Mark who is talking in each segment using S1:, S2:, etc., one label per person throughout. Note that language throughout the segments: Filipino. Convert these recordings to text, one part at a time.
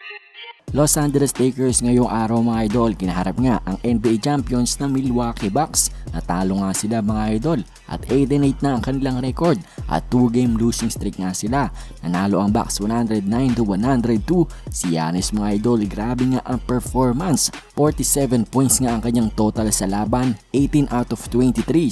S1: Los Angeles Lakers ngayong araw mga idol, kinaharap nga ang NBA champions na Milwaukee Bucks. Natalo nga sila mga idol at 8-8 na ang kanilang record at 2-game losing streak nga sila. Nanalo ang Bucks 109-102. Si Giannis mga idol, grabe nga ang performance. 47 points nga ang kanyang total sa laban, 18 out of 23,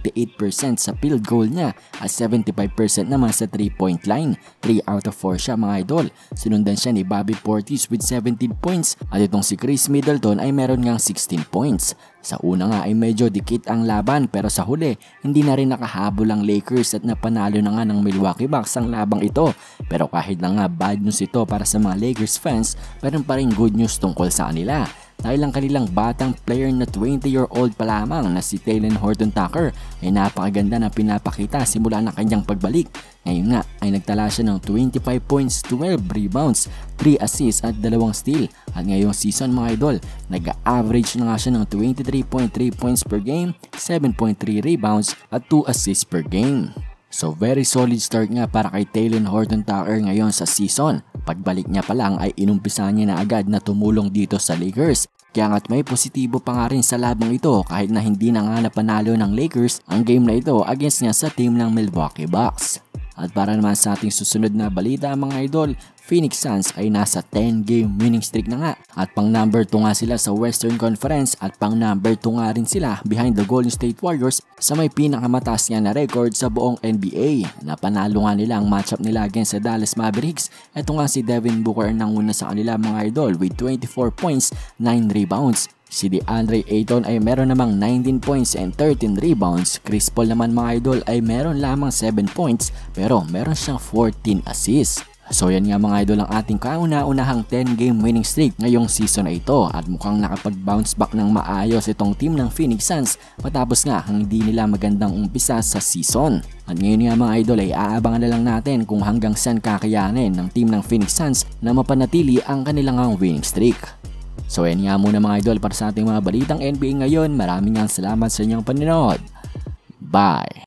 S1: 78% sa field goal niya at 75% naman sa 3-point line. 3 out of 4 siya mga idol. Sinundan siya ni Bobby Portis with 17 points at itong si Chris Middleton ay meron ngang 16 points. Sa una nga ay medyo dikit ang laban pero sa huli hindi na rin nakahabol ang Lakers at napanalo na nga ng Milwaukee Bucks ang labang ito. Pero kahit na nga bad news ito para sa mga Lakers fans, meron pa rin good news tungkol sa kanila. Dahil ang kanilang batang player na 20-year-old pa lamang na si Talen Horton-Tucker ay napakaganda na pinapakita simula ng kanyang pagbalik. Ngayon nga ay nagtala siya ng 25 points, 12 rebounds, 3 assists at 2 steal. At ngayong season mga idol, nag-average na nga siya ng 23.3 points per game, 7.3 rebounds at 2 assists per game. So very solid start nga para kay Talen Horton-Tucker ngayon sa season. Pagbalik niya pa lang ay inumpisahan niya na agad na tumulong dito sa Lakers. Kaya nga't may positibo pa nga rin sa labang ito kahit na hindi na nga napanalo ng Lakers ang game na ito against niya sa team ng Milwaukee Bucks. At para naman sa ating susunod na balita mga idol, Phoenix Suns ay nasa 10-game winning streak na nga at pang number 2 nga sila sa Western Conference at pang number 2 nga rin sila behind the Golden State Warriors sa may pinakamataas nga na record sa buong NBA. Napanalo nga nila ang matchup nila against sa Dallas Mavericks. Ito nga si Devin Booker nanguna sa kanila mga idol with 24 points, 9 rebounds. Si DeAndre Ayton ay meron namang 19 points and 13 rebounds. Chris Paul naman mga idol ay meron lamang 7 points pero meron siyang 14 assists. So yan nga mga idol ang ating kauna-unahang 10-game winning streak ngayong season na ito at mukhang nakapag-bounce back ng maayos itong team ng Phoenix Suns matapos nga ang hindi nila magandang umpisa sa season. At ngayon nga mga idol ay aabangan na lang natin kung hanggang saan kakayanin ng team ng Phoenix Suns na mapanatili ang kanilang winning streak. So yan nga muna mga idol para sa ating mga balitang NBA ngayon. Maraming salamat sa inyong panonood. Bye!